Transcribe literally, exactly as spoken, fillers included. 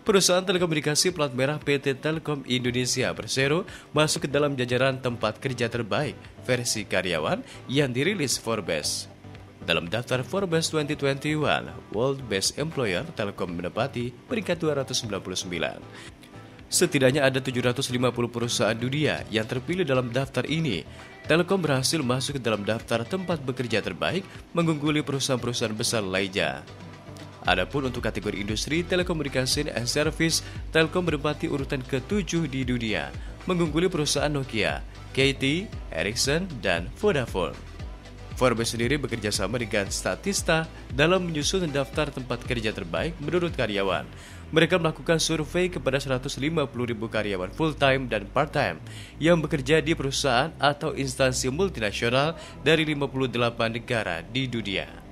Perusahaan telekomunikasi plat merah P T Telkom Indonesia Persero masuk ke dalam jajaran tempat kerja terbaik versi karyawan yang dirilis Forbes. Dalam daftar Forbes dua ribu dua puluh satu, World Best Employer, Telkom menempati peringkat dua ratus sembilan puluh sembilan. Setidaknya ada tujuh ratus lima puluh perusahaan dunia yang terpilih dalam daftar ini. Telkom berhasil masuk ke dalam daftar tempat bekerja terbaik, mengungguli perusahaan-perusahaan besar lainnya. Adapun untuk kategori industri telekomunikasi and service, Telkom menempati urutan ketujuh di dunia, mengungguli perusahaan Nokia, K T, Ericsson, dan Vodafone. Forbes sendiri bekerja sama dengan Statista dalam menyusun daftar tempat kerja terbaik menurut karyawan. Mereka melakukan survei kepada seratus lima puluh ribu karyawan full-time dan part-time yang bekerja di perusahaan atau instansi multinasional dari lima puluh delapan negara di dunia.